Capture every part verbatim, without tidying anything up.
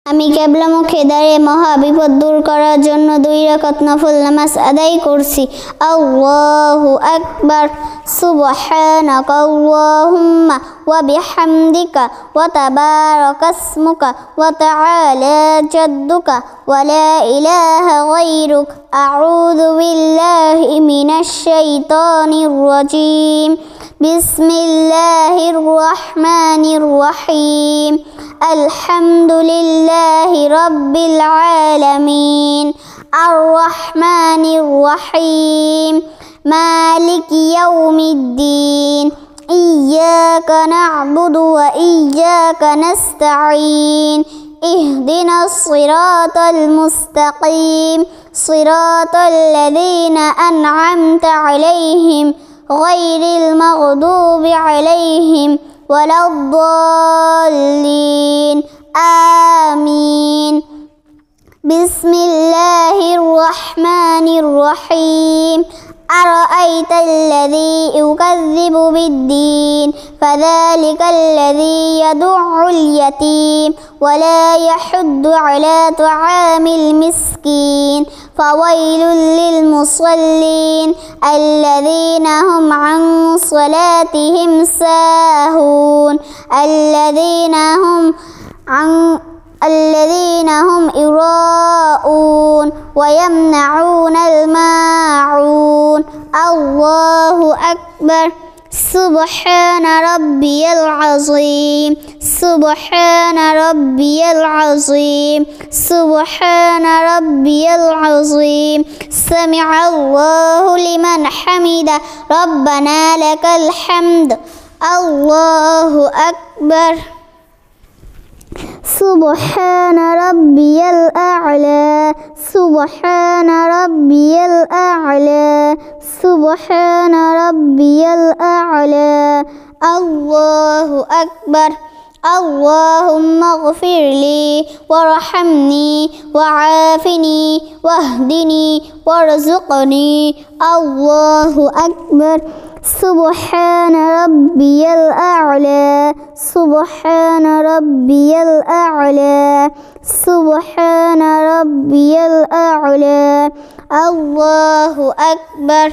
আমি কিবলামুখে দাঁড়িয়ে মহা বিপদ দূর করার জন্য দুই রাকাত নফল নামাজ আদায় করছি। আল্লাহু আকবার। সুবহানাকা আল্লাহুম্মা ওয়া বিহামদিকা ওয়া তাবারাকা ইসমুকা ওয়া তাআলা জাদ্দুকা ওয়া লা ইলাহা গায়রুক। আউযু বিল্লাহি মিনাশ শাইতানির রাজীম। বিসমিল্লাহির রহমানির রহিম। আলহামদুলিল্লাহি রাব্বিল আলামিন। আর রহমানির রহিম। মালিকি ইয়াউমিদ্দিন। ইয়্যাকা না'বুদু ওয়া ইয়্যাকা নাস্তাঈন। ইহদিনাস সিরাতাল মুস্তাকিম। সিরাতাল লাযীনা আন'আমতা আলাইহিম গায়রিল মাগদুবি আলাইহিম ওয়ালাদ-দাল্লিন। আমিন। বিসমিল্লাহির রহমানির রহিম। أرأيت الذي يكذب بالدين فذلك الذي يدع اليتيم ولا يحض على طعام المسكين فويل للمصلين الذين هم عن صلاتهم ساهون الذين هم عن الذين هم يراءون ويمنعون الماعون. الله أكبر. سبحان ربي العظيم. سبحان ربي العظيم. سبحان ربي العظيم. سمع الله لمن حمده. ربنا لك الحمد. الله أكبر. سبحان ربي الأعلى. سبحان ربي الأعلى. سبحان ربي الأعلى. الله أكبر. اللهم اغفر لي وارحمني وعافني واهدني وارزقني. الله أكبر. سبحان ربي الأعلى. سبحان ربي الأعلى. سبحان ربي الأعلى. الله أكبر.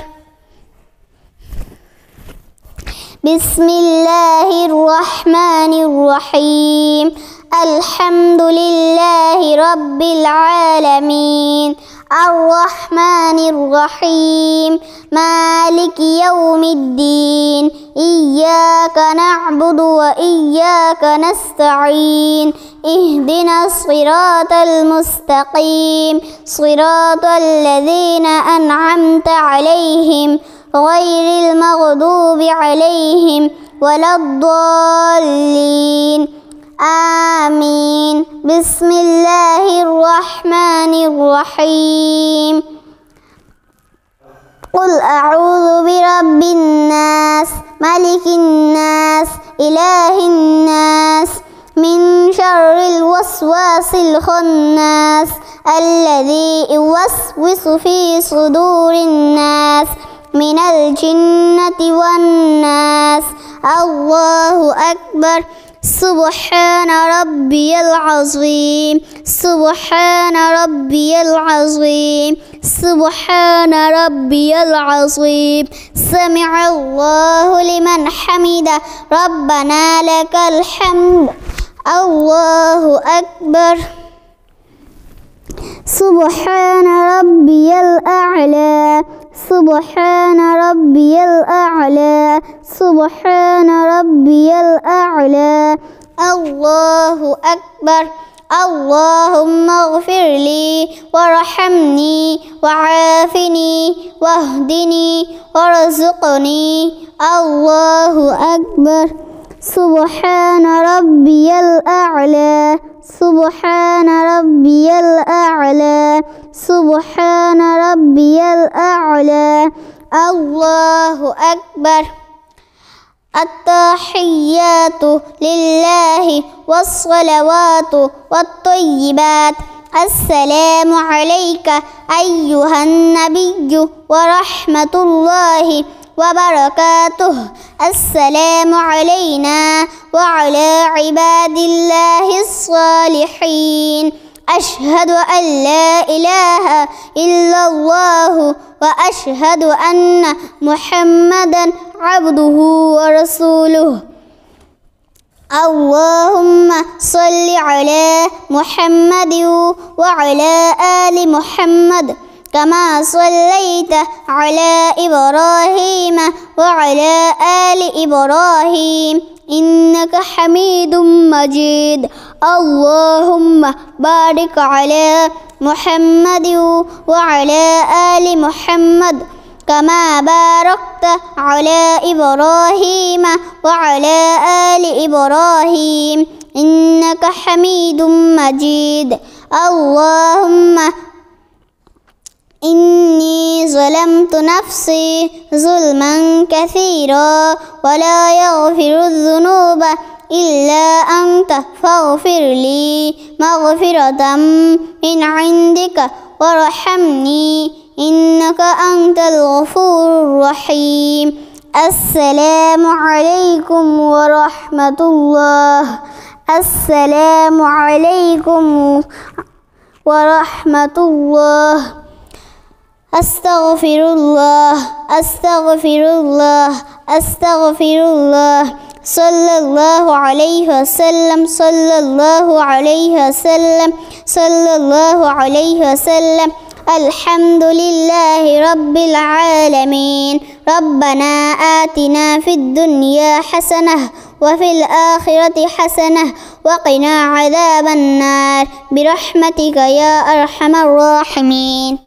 بسم الله الرحمن الرحيم. الحمد لله رب العالمين. الرحمن الرحيم. مالك يوم الدين. إياك نعبد وإياك نستعين. اهدنا الصراط المستقيم. صراط الذين أنعمت عليهم غير المغضوب عليهم ولا الضالين. آمين. بسم الله الرحمن الرحيم. قل أعوذ برب الناس ملك الناس إله الناس من شر الوسواس الخناس الذي يوسوس في صدور الناس من الجنة والناس. الله أكبر. سبحان ربي العظيم. سبحان ربي العظيم. سبحان ربي العظيم. سمع الله لمن حمده. ربنا لك الحمد. الله أكبر. سبحان ربي الأعلى. سبحان ربي الأعلى. سبحان ربي الأعلى. الله أكبر. اللهم اغفر لي وارحمني وعافني واهدني وارزقني. الله أكبر. سبحان ربي الأعلى. سبحان ربي الأعلى. سبحان ربي الأعلى. الله أكبر. التحيات لله والصلوات والطيبات. السلام عليك أيها النبي ورحمة الله وبركاته. السلام علينا وعلى عباد الله الصالحين. أشهد أن لا إله إلا الله وأشهد أن محمدا عبده ورسوله. اللهم صل على محمد وعلى آل محمد كما صليت على إبراهيم وعلى آل إبراهيم إنك حميد مجيد. اللهم بارك على محمد وعلى آل محمد كما باركت على إبراهيم وعلى آل إبراهيم إنك حميد مجيد. اللهم إني ظلمت نفسي ظلما كثيرا ولا يغفر الذنوب إلا أنت فاغفر لي مغفرة من عندك وارحمني إنك أنت الغفور الرحيم. السلام عليكم ورحمة الله. السلام عليكم ورحمة الله. أستغفر الله أستغفر الله أستغفر الله. صلى الله عليه وسلم صلى الله عليه وسلم صلى الله عليه وسلم. الحمد لله رب العالمين. ربنا آتنا في الدنيا حسنة وفي الآخرة حسنة وقنا عذاب النار برحمتك يا أرحم الراحمين.